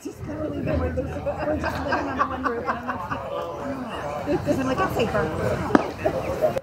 just literally been, we're just living under one roof, and I'm like, because I'm like, it's safer.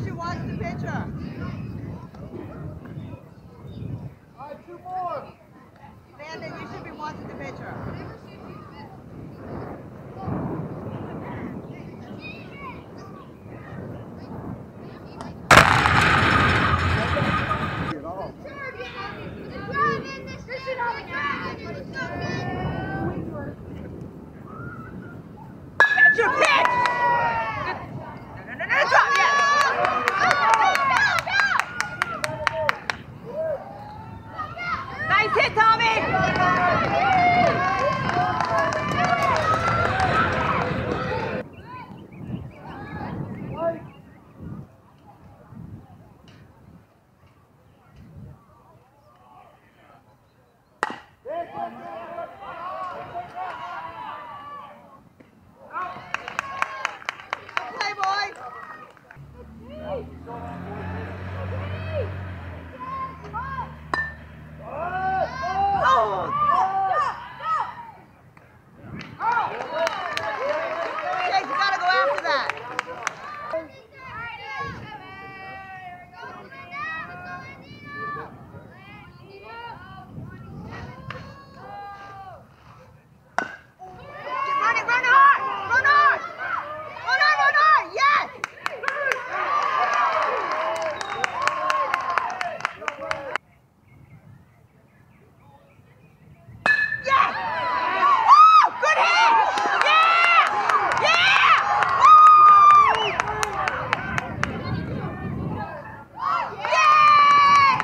should watch the pitcher. All right, 2 more. Landon, you should be watching the pitcher. Catch your pitch! No, drop, yes! Nice hit, Tommy! Play, boys! Jake, you gotta go after that. Run hard! Run hard! Run hard, run hard! Yes! Yes! Woo! Good hit! Yeah! Yeah! Woo! Yeah!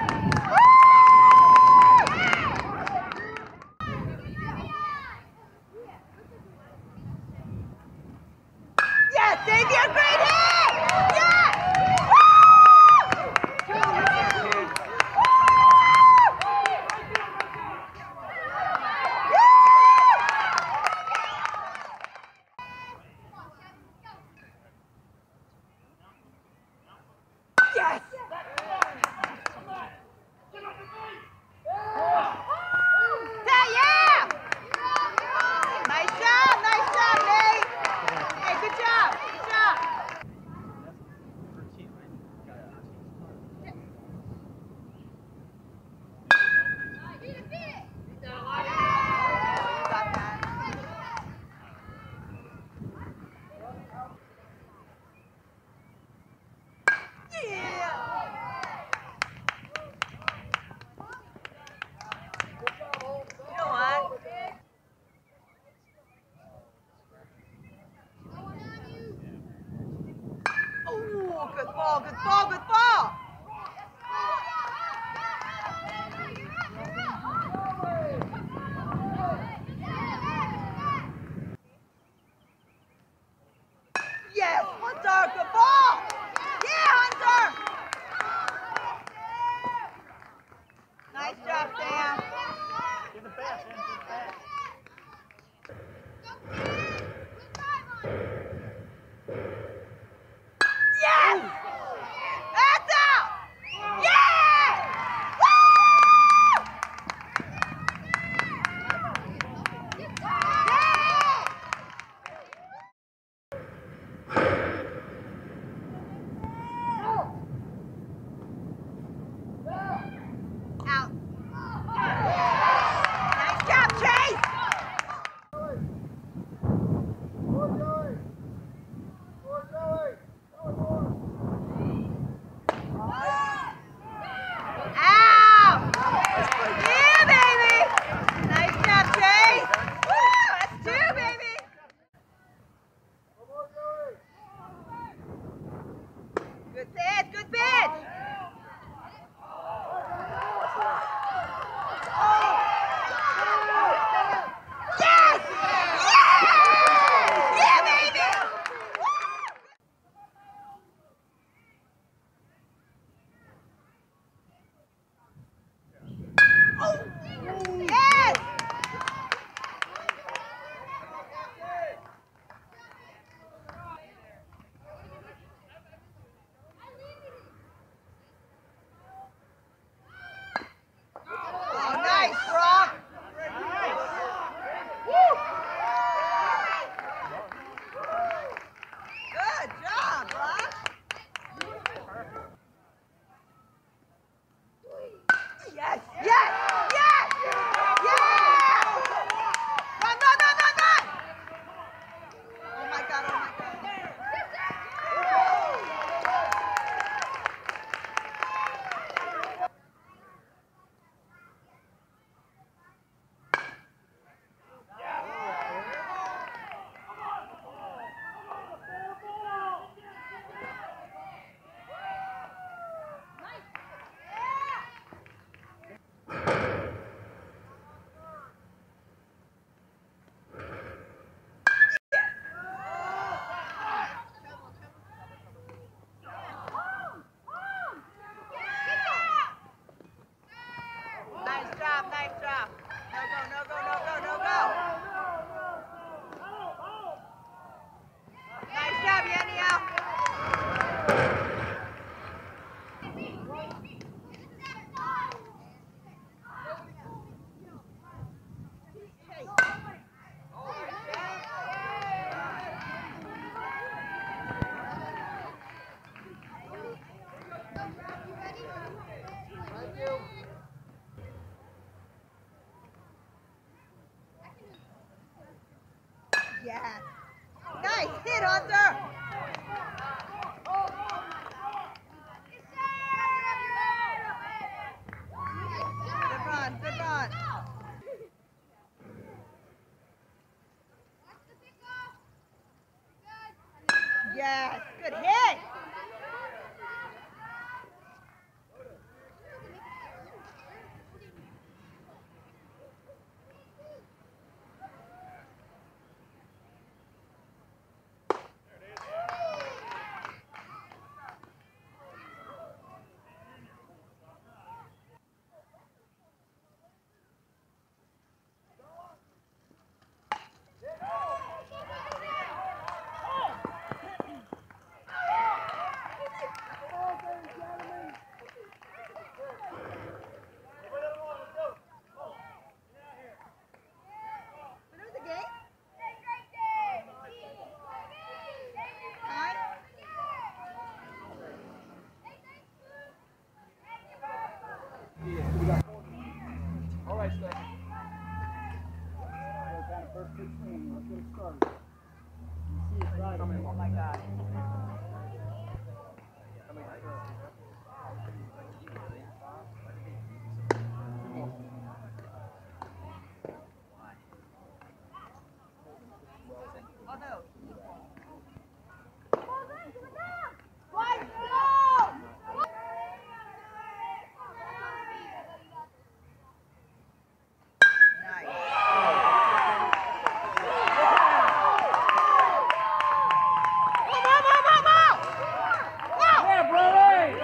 Yes, Xavier, great hit! Yes! Yes! Yeah! Nice job, Nate! Hey, good job, good job! You got that. Yeah! You know what? Ooh, good ball, good ball, good ball! Yes, Hunter, good ball! Yeah, Hunter! Nice job, Sam. Get the pass, man. Get the pass. Yes! That's out! Yeah! Woo! Yeah! Yes. Nice hit, Hunter. Good run, good run. Yes, good hit. All right, Steph. First 16. Let's get it started. You see it right. Oh my God. Oh no. Yeah, Brody!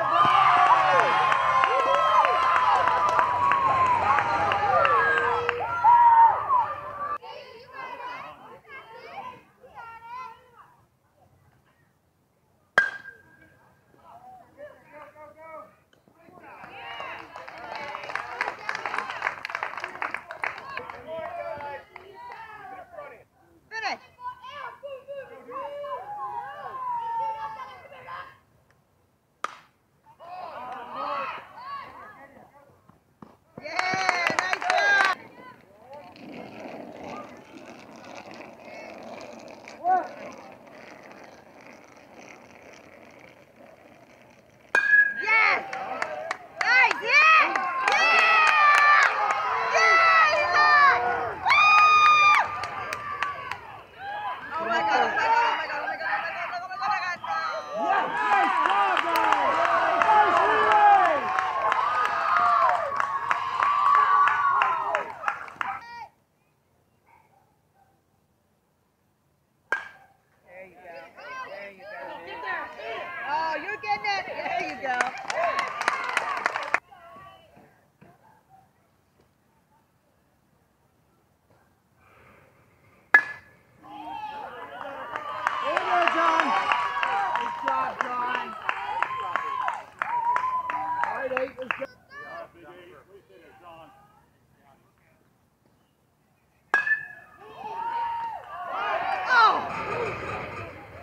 Finish. Yeah, nice job. Yes. Nice. Yeah. Yeah. Yeah, he's on. Woo! Oh my God. Oh my God. Oh my God. Oh my God. Oh my God. Oh my God. Oh my God. No. Nice job, guys! Nice relay! There you go. There you go. Oh, you're getting it. There you go. There you go, John. Good job, John. All right, 8, let's go. Oh!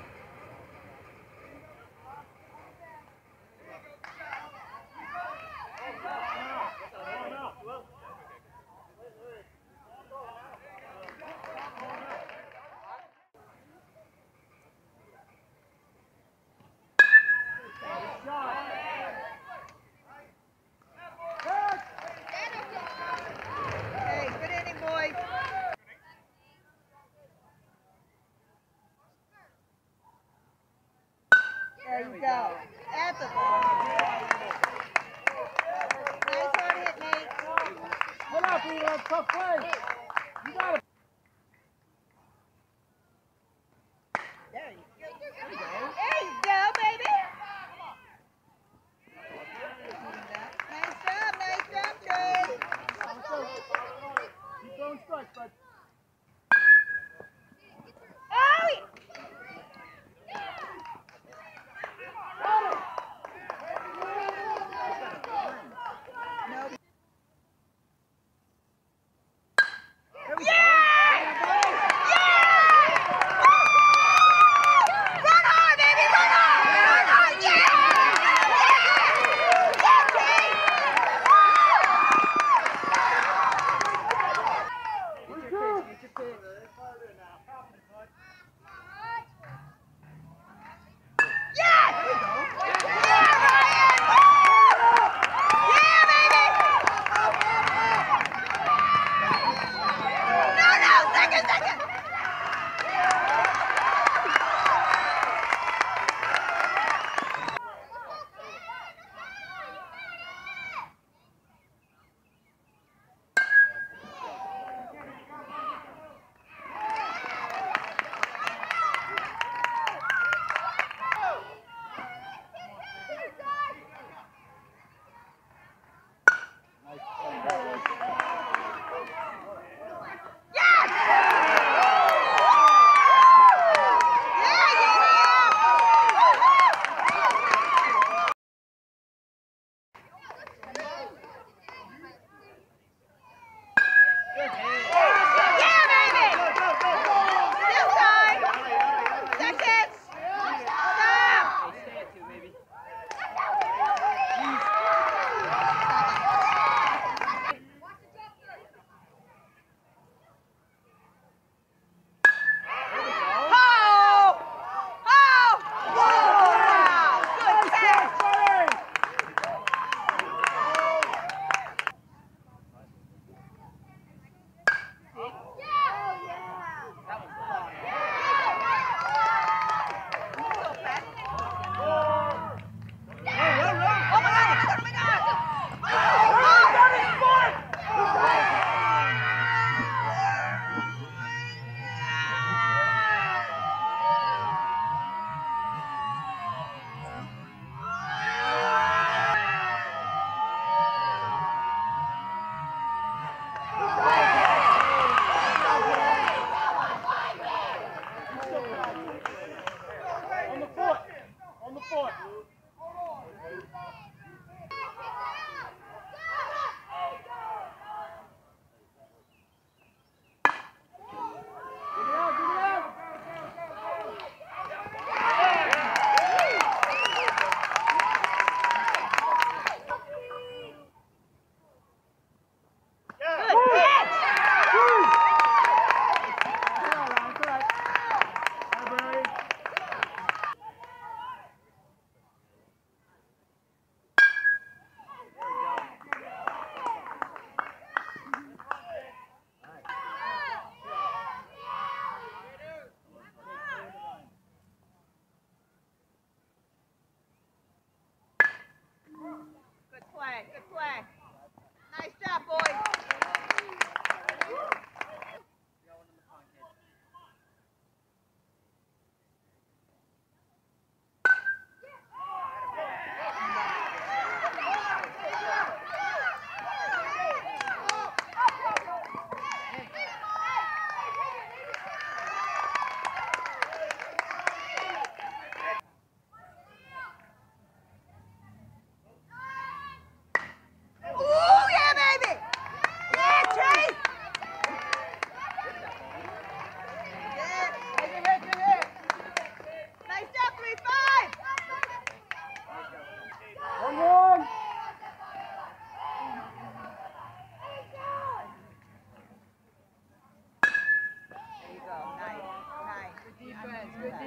Hey, good inning, boys. There you go. That's a ball. Nice hard hit, Nate. Hold up, Eva. Tough play. You got it. There you go. There you go, baby. Nice job, Trey. Keep throwing strikes, bud. Oh! No. Yeah!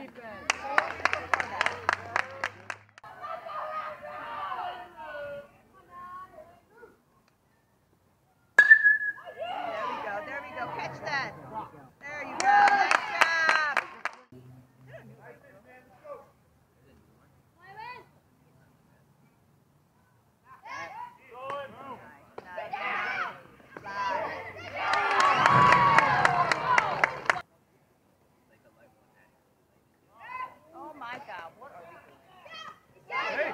There we go. Catch that. There you go. Nice job. Oh my God, what are we doing?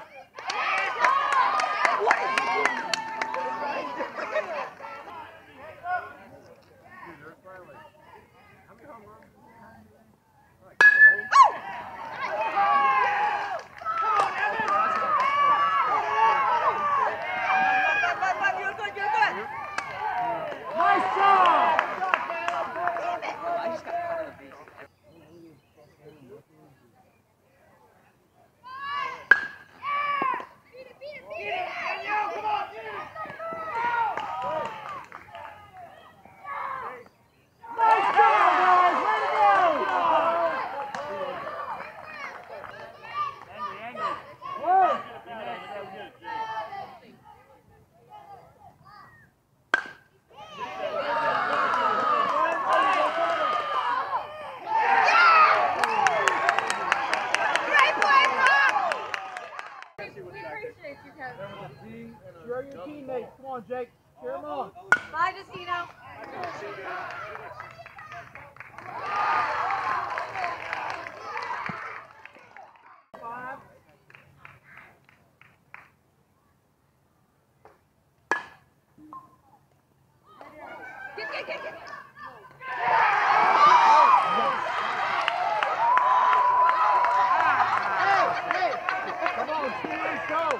Cheer your teammates. Come on, Jake. Cheer them on. Bye, Justino. Get. Come on, teammates, go.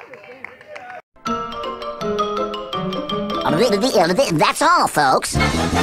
That's all, folks.